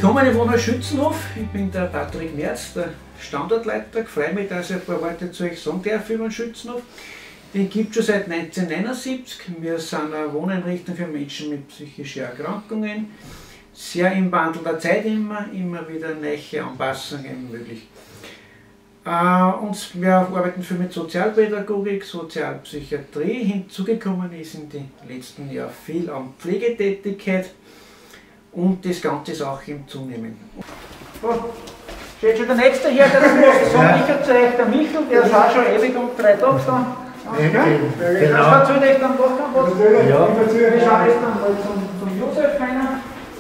Willkommen im Wohnhaus Schützenhof. Ich bin der Patrick Merz, der Standortleiter. Ich freue mich, dass ich ein paar Worte zu euch sagen darf über den Schützenhof. Den gibt es schon seit 1979. Wir sind eine Wohneinrichtung für Menschen mit psychischen Erkrankungen. Sehr im Wandel der Zeit immer wieder neue Anpassungen möglich. Wir arbeiten viel mit Sozialpädagogik, Sozialpsychiatrie. Hinzugekommen ist in den letzten Jahren viel an Pflegetätigkeit. Und das Ganze ist auch im Zunehmen. So, steht schon der Nächste hier, der das muss sagen, ich zu euch, der Michel, der ist auch schon ewig um 3 Tage da. Genau. Das erzählt euch dann doch noch was. Ja. Wir schauen jetzt dann mal zum Josef rein.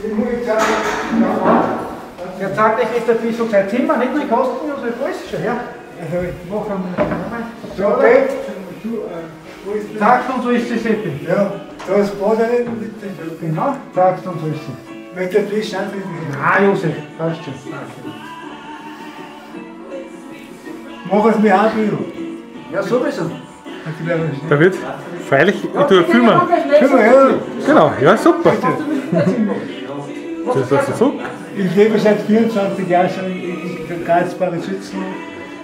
Der zeigt euch jetzt ein bisschen sein Zimmer, nicht nur Kosten, Josef, alles schon, ja. Machen wir mal. Sagst uns, so ist es, Seppi. Ja, da ist Bad bitte. Genau, sagst uns, so ist es. Mit der Tisch anbieten. Ah, Josef, passt schon. Mach es mir auch ein bisschen. Ja, sowieso. Da wird freilich, ich tue filmen. Ja. Genau, ja, super. Das ist so. Ich lebe seit 24 Jahren schon in Karlsbad Schützenhof.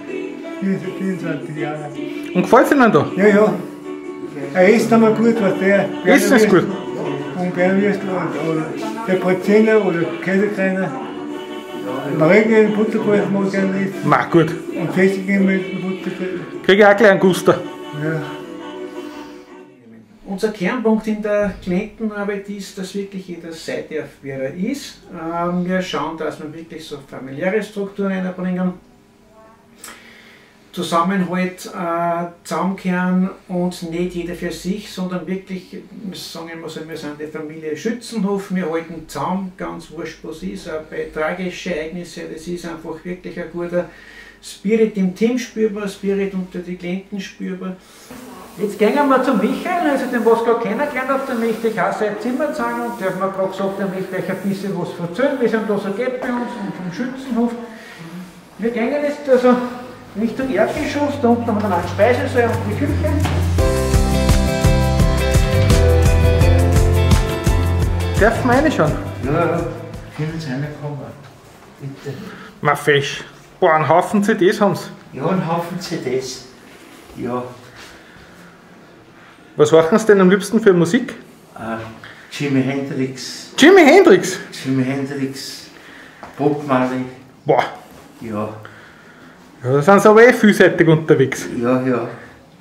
24 Jahre. Und gefällt es Ihnen da? Ja, ja. Er isst einmal gut, was der. Ist es gut? Und Bärenwürstel oder der Breziner oder Käsekreiner. Marengel, Butterbrot mag ich gerne essen. Na gut. Und Fässchen mit Butterbrot. Kriege ich auch gleich einen Guster. Ja. Unser Kernpunkt in der Klientenarbeit ist, dass wirklich jeder Seite auf wie er ist. Wir schauen, dass wir wirklich so familiäre Strukturen einbringen, Zusammenhalt, zusammenkehren und nicht jeder für sich, sondern wirklich, wir sagen immer so, wir sind die Familie Schützenhof, wir halten zusammen, ganz wurscht was ist, auch bei tragischen Ereignissen, das ist einfach wirklich ein guter Spirit im Team spürbar, Spirit unter die Klienten spürbar. Jetzt gehen wir zum Michael, also den was gerade kennengelernt habt, der möchte ich auch sein Zimmer zeigen und der hat mir gerade gesagt, er möchte euch ein bisschen was erzählen, wie es ihm da so geht bei uns und vom Schützenhof. Wir gehen jetzt also Richtung Erdgeschoss, da unten haben wir dann einen Speisesaal und die Küche. Dürfen wir reinschauen? Ja, können Sie reinkommen. Bitte. Ma fesch. Boah, einen Haufen CDs haben sie. Ja, einen Haufen CDs. Ja. Was machen sie denn am liebsten für Musik? Jimi Hendrix. Jimi Hendrix? Jimi Hendrix. Bob Marley. Boah. Ja. Ja, da sind sie aber vielseitig unterwegs. Ja, ja.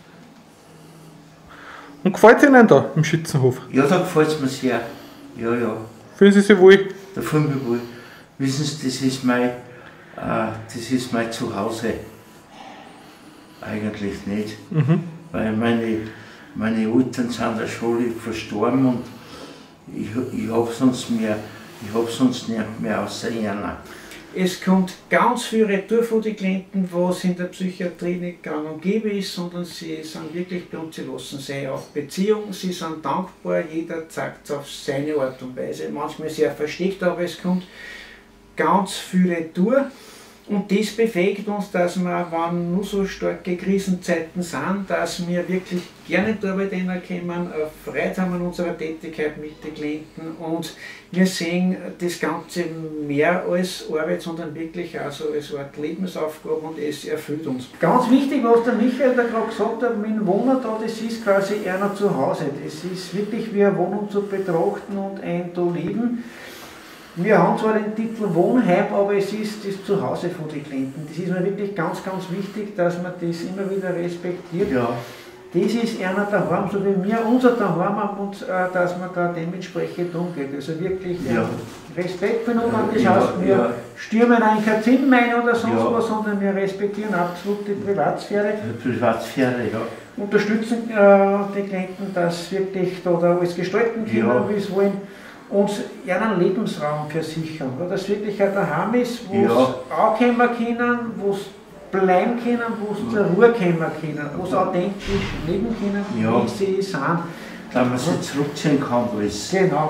Und gefällt es Ihnen da im Schützenhof? Ja, da gefällt es mir sehr. Ja, ja. Fühlen Sie sich wohl? Da fühle ich mich wohl. Wissen Sie, das ist mein Zuhause. Eigentlich nicht. Weil meine Eltern sind an der Schule verstorben und ich habe sonst nicht mehr außer ihnen. Es kommt ganz viel Retour von den Klienten, was in der Psychiatrie nicht gang und gäbe ist, sondern sie sind wirklich bei uns, sie lassen sich auf Beziehung, sie sind dankbar, jeder zeigt es auf seine Art und Weise, manchmal sehr versteckt, aber es kommt ganz viel Retour. Und das befähigt uns, dass wir, wenn nur so starke Krisenzeiten sind, dass wir wirklich gerne in die Arbeit hineinkommen, Freude haben an unserer Tätigkeit mit den Klienten und wir sehen das Ganze mehr als Arbeit, sondern wirklich auch so als Art Lebensaufgabe und es erfüllt uns. Ganz wichtig, was der Michael da gerade gesagt hat, mit dem Wohnen da, das ist quasi einer zu Hause. Das ist wirklich wie eine Wohnung zu betrachten und ein da leben. Wir haben zwar den Titel Wohnheim, aber es ist das Zuhause von den Klienten. Das ist mir wirklich ganz, ganz wichtig, dass man das immer wieder respektiert. Ja. Das ist einer daheim, so wie wir unser daheim haben und dass man da dementsprechend umgeht. Also wirklich Respekt voneinander. Das heißt, wir stürmen eigentlich kein Zimmer ein oder sonst was, sondern wir respektieren absolut die Privatsphäre. Die Privatsphäre, ja. Unterstützen die Klienten, dass wirklich da alles gestalten können, wie sie wollen. Und einen Lebensraum für sich haben, wo das wirklich ein daheim ist, wo sie auch kommen können, wo sie bleiben können, wo sie zur Ruhe kommen können, wo sie authentisch leben können, wie sie sind. Da man sich zurückziehen kann, alles. Genau.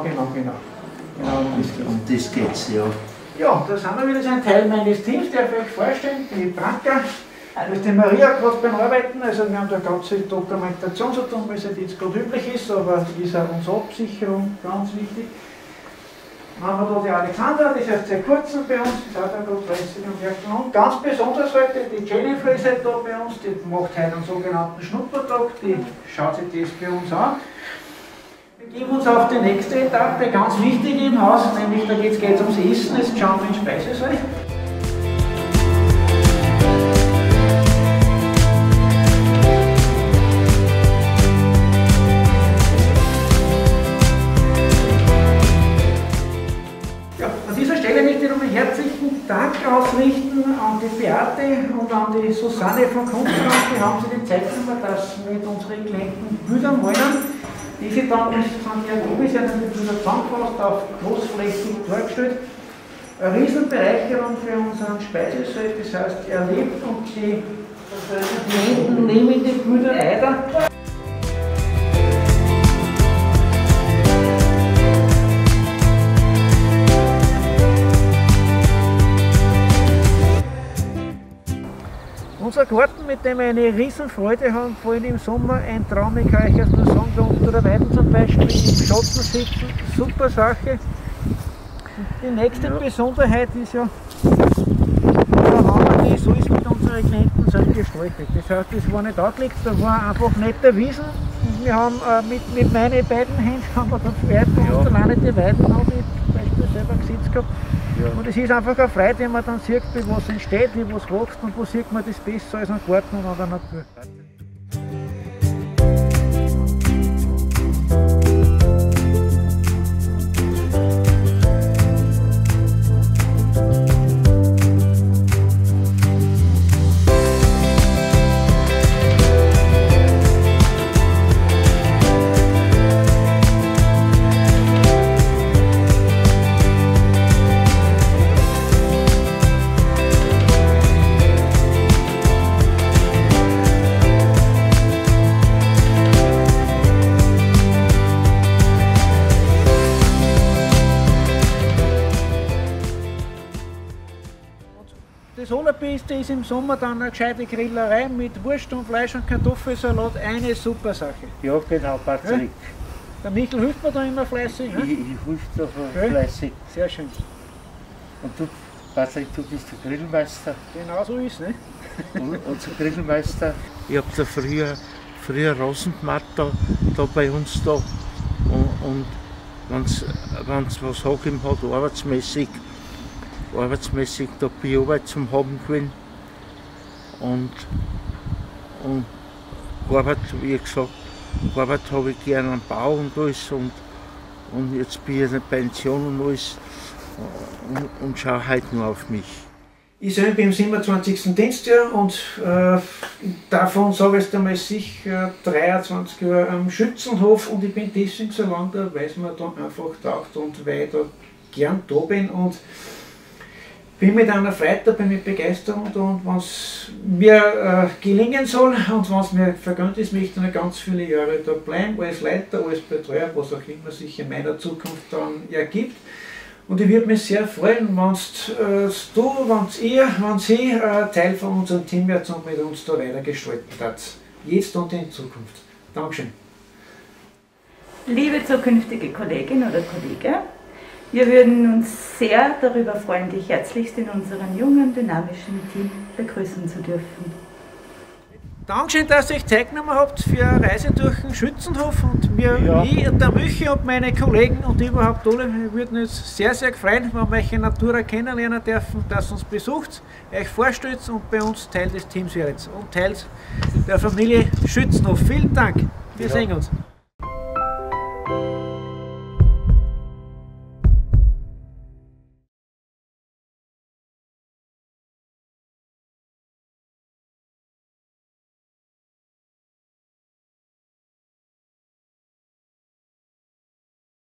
Um das geht es, ja. Ja, da sind wir wieder so ein Teil meines Teams, darf ich euch vorstellen, die Branka. Da ist die Maria gerade beim Arbeiten, also wir haben da ganze Dokumentation zu tun, wie es jetzt gerade üblich ist, aber ist auch unsere Absicherung ganz wichtig. Dann haben wir da die Alexandra, die ist erst seit kurzem bei uns, die ist auch da fleißig am Werkeln. Und ganz besonders heute, die Jennifer ist halt da bei uns, die macht heute einen sogenannten Schnuppertag, die schaut sich das bei uns an. Wir geben uns auf die nächste Etappe, ganz wichtig im Haus, nämlich da geht es ums Essen, jetzt schauen wir in den Speisesaal. Herzlichen Dank ausrichten an die Beate und an die Susanne von Kunstland. Die haben sich die Zeit genommen, dass wir mit unseren Klienten Bilder malen, die sie dann von ihren Hobby sind mit Bilder zusammengefasst, auf großflächig dargestellt. Eine Riesenbereicherung für unseren Speisesaal, das heißt, er lebt und die Klienten nehmen die Bilder weiter. Unser Garten, mit dem wir eine Riesenfreude haben, vor allem im Sommer, ein Traum, ich kann euch erst nur sagen, da unter der Weiden zum Beispiel, im Schatten sitzen, super Sache. Die nächste Besonderheit ist ja, da haben wir das alles mit unseren Klienten sind gestaltet. Das heißt, das war nicht angelegt, da war einfach nicht der Wiesen. Wir haben mit meinen beiden Händen haben wir da Weiden und alleine die Weiden habe ich zum Beispiel selber gesetzt gehabt. Ja. Und es ist einfach eine Freude, wenn man dann sieht, wie was entsteht, wie was wächst und wo sieht man das besser als am Garten und an der Natur. Das Allerbeste ist im Sommer dann eine gescheite Grillerei mit Wurst und Fleisch und Kartoffelsalat, eine super Sache. Ja, genau, Patrick. Ja? Der Michel hilft mir da immer fleißig. Ich hilf da fleißig. Sehr schön. Und du, Patrick, du bist der Grillmeister. Genau so ist es, ne? Unser Grillmeister. Ich habe da früher Rasen gemacht da bei uns da. Und wenn es was angegeben hat, arbeitsmäßig da Arbeit zum haben gewesen und Arbeit, wie gesagt, Arbeit habe ich gerne am Bau und alles und jetzt bin ich in der Pension und alles und schaue halt nur auf mich. Ich selber bin im 27. Dienstjahr und davon sage ich jetzt einmal sicher 23 Jahre am Schützenhof und ich bin deswegen so lange da, weil es mir da einfach taugt und weil ich da gern da bin und bin mit einer Freude dabei, mit Begeisterung und wenn es mir gelingen soll und wenn es mir vergönnt ist, möchte ich noch ganz viele Jahre da bleiben, als Leiter, als Betreuer, was auch immer sich in meiner Zukunft dann ergibt. Und ich würde mich sehr freuen, wenn Sie Teil von unserem Team werdet und mit uns da weiter gestalten habt. Jetzt und in Zukunft. Dankeschön. Liebe zukünftige Kollegin oder Kollege, wir würden uns sehr darüber freuen, dich herzlichst in unserem jungen, dynamischen Team begrüßen zu dürfen. Dankeschön, dass ihr euch Zeit genommen habt für eine Reise durch den Schützenhof und ich, der Michi und meine Kollegen und überhaupt alle, wir würden uns sehr, sehr freuen, wenn wir euch in Natura kennenlernen dürfen, dass ihr uns besucht, euch vorstellt und bei uns Teil des Teams werdet und Teil der Familie Schützenhof. Vielen Dank, wir sehen uns.